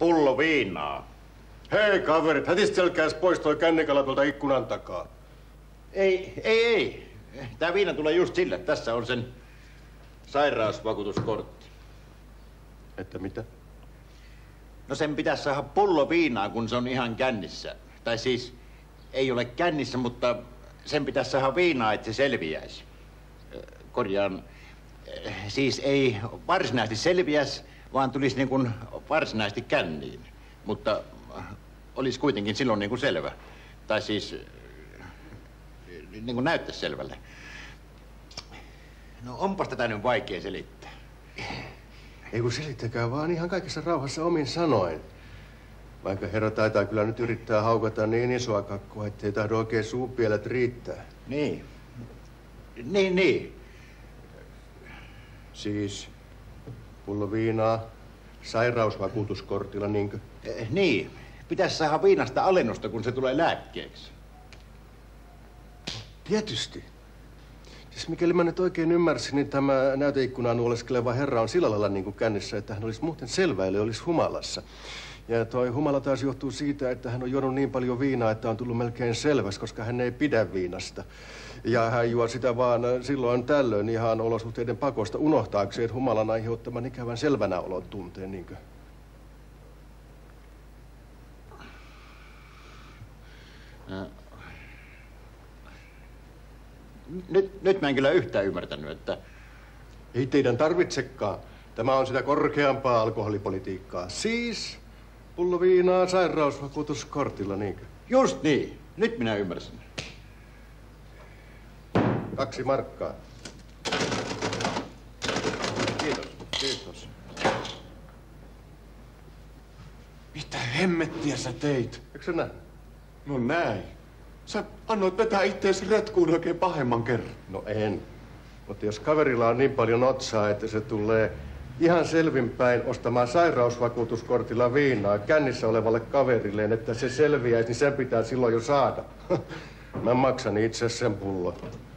pullo viinaa. Hei kaverit, hätistelkääs pois toi kännikala tuolta ikkunan takaa. Ei. Tää viina tulee just sille. Tässä on sen sairausvakuutuskortti. Että mitä? No sen pitäisi saada pullo viinaa, kun se on ihan kännissä. Tai siis ei ole kännissä, mutta sen pitäisi saada viinaa, että se selviäisi. Korjaan, siis ei varsinaisesti selviäisi, vaan tulisi niin kuin varsinaisesti känniin. Mutta olisi kuitenkin silloin niin kuin selvä. Tai siis niin kuin näyttäisi selvälle. No onpas tätä nyt vaikea selittää. Ei kun selittäkää vaan ihan kaikessa rauhassa omin sanoin. Vaikka herra taitaa kyllä nyt yrittää haukata niin isoa kakkua, ettei tahdo oikein suupielet riittää. Niin. Siis pullo viinaa sairausvakuutuskortilla, niinkö? Niin. Pitäisi saada viinasta alennusta, kun se tulee lääkkeeksi. Tietysti. Siis mikäli mä nyt oikein ymmärsin, niin tämä näyteikkunaan nuoleskeleva herra on sillä lailla niin kuin kännissä, että hän olisi muuten selväily, olisi humalassa. Ja toi humala taas johtuu siitä, että hän on juonut niin paljon viinaa, että on tullut melkein selväksi, koska hän ei pidä viinasta. Ja hän juo sitä vaan silloin tällöin ihan olosuhteiden pakosta unohtaakseen humalan aiheuttaman ikävän selvänäolon tunteen, niinkö? Nyt mä en kyllä yhtään ymmärtänyt, että... Ei teidän tarvitsekaan. Tämä on sitä korkeampaa alkoholipolitiikkaa. Siis pullo viinaa sairausvakuutuskortilla, niinkö? Just niin. Nyt minä ymmärsin. 2 markkaa. Kiitos. Mitä hemmettiä sä teit? Eikö sä näe? No näin. Sä annoit vetää ittees retkuun oikein pahemman kerran. No en. Mutta jos kaverilla on niin paljon otsaa, että se tulee ihan selvinpäin ostamaan sairausvakuutuskortilla viinaa kännissä olevalle kaverilleen, että se selviäisi, niin sen pitää silloin jo saada. Mä maksan itse sen pullon.